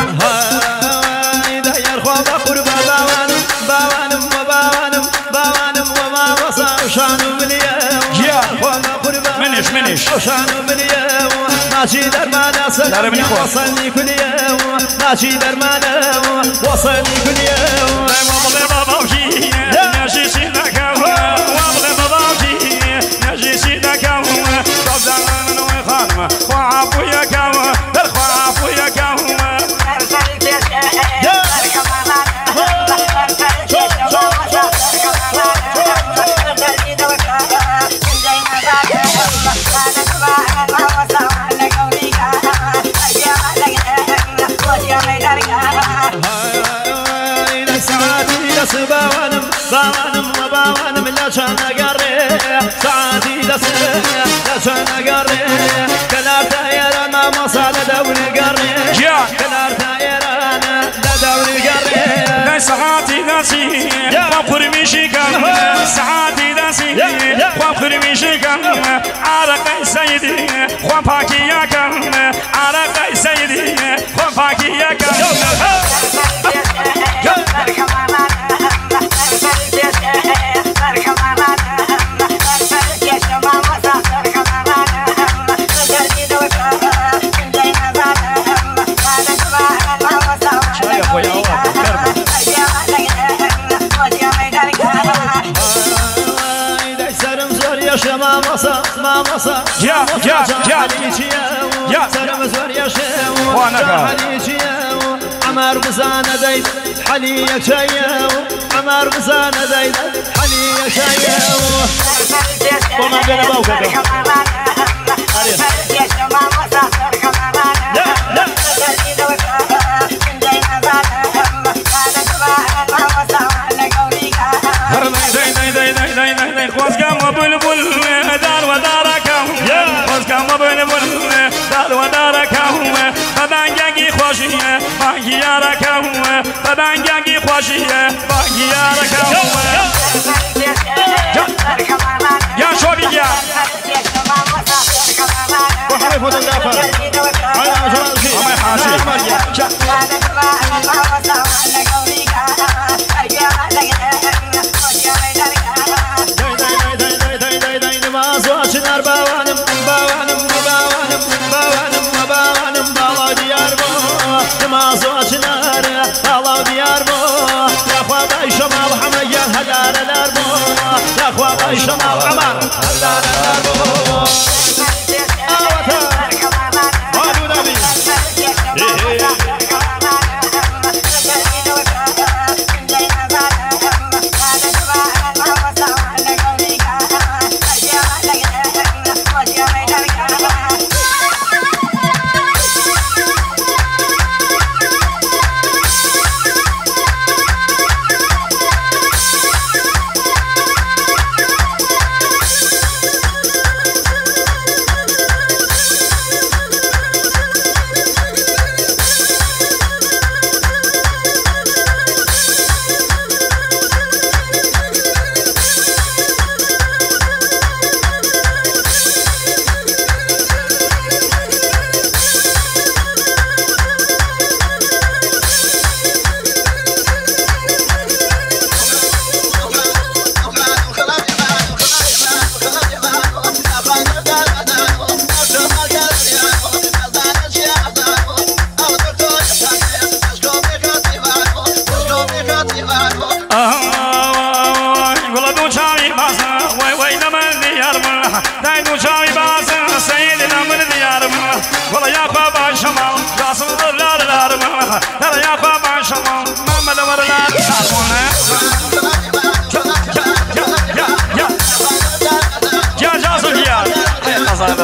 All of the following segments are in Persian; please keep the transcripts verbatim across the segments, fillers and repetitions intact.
داير خواب قربا باوانم باوانم وباوانم باوانم وما وصا وشانو باليوم خواب قربا منش منش وشانو باليوم ماشي درمانا سلام وصلني كل يوم ماشي درمانا وصلني كل يوم وابغي باباوكي نجي سيدك وابغي باباوكي نجي سيدك صدقنا وخانم وعفو يا كاوة الخوافو يا كاوة باوانم باوانم وباوانم لا شان قري ساعتي دس لا شان قري كلار تايران ما مصال دوري قري كلار تايران لا دوري قري لا ساعتي داسي وفر مشيكان ساعتي داسي وفر مشيكان عرق سيدي وفاكي يا كان عرق سيدي وفاكي يا كان ما مصا ما مصا يا يا يا يا سلام زور يا شيو وانا عمر بزانه زيد حليك شيو عمر بزانه زيد حليك شيو وما بين ابوك لا لا دار وداركم خوشكم بلبل دار وداركم ببنگی خوشیه بانگیارکم ببنگی خوشیه بانگیارکم یا شوری یا وحري فوتوغرافر على عشرة شيء ما يحاسب شنار باوانم باوانم باوانم باوانم باوانم بالا ديار بو نمازو شنار بالا ديار بو يا خواب شمال حمية هدار الاربو يا خواب شمال عمر هدار الاربو والله يا خواب شمال راسم لا لا لا يا خواب شمال ما مدور لا يا جاسم يا يا قصاده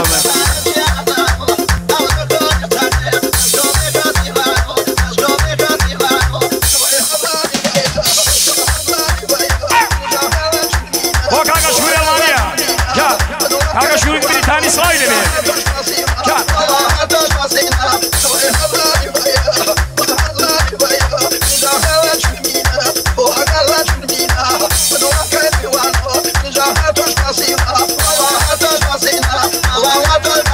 وكاكا شويه مانيا يا كاكا شويه بريطاني اسرائيلي Allah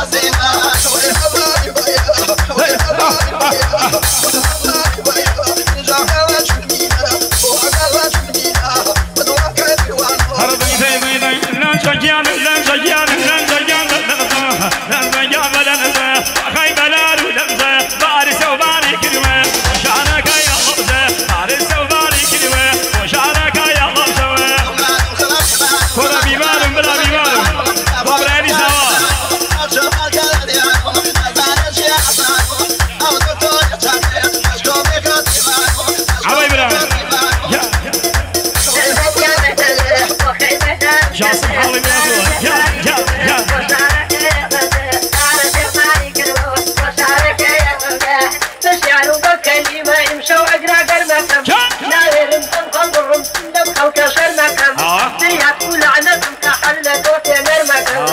ما يمشوا أجرى قرمكم نايرم تنقلهم لم خلق شرمكم ديات كل عنكم كحل دوت مرمكم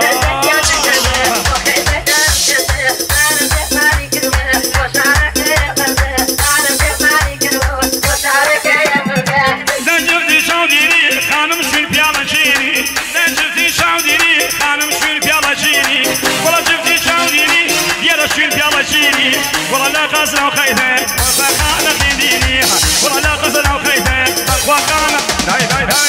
خانم شوين بيالا جيني لا جفتي شاوديني خانم شوين بيالا جيني ولا جفتي شاوديني ديالا شوين بيالا جيني ولا لا قصنا وخيثة وخانا خيديني ولا لا قصنا وخيثة وخانا داي داي داي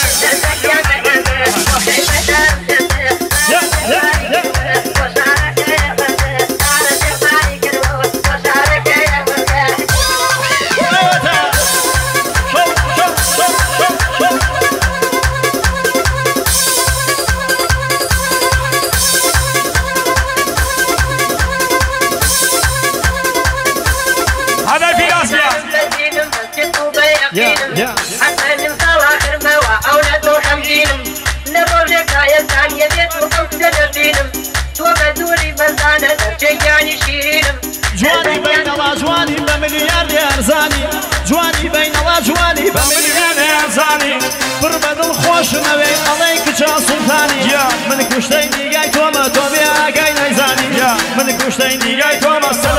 حتى نمثال آخر موا أولاد وخمجينم نروجك هاي الثانية بيت وقوت دلبينم توبدوري بزانة ترجعني شيرينم جواني بين الله جواني بمليار يارزاني جواني بين الله جواني بمليار يارزاني بربد الخوش نوي عليك جا سلطاني من كشتين ديگاي توما توبيا قاي نيزاني من كشتين ديگاي توما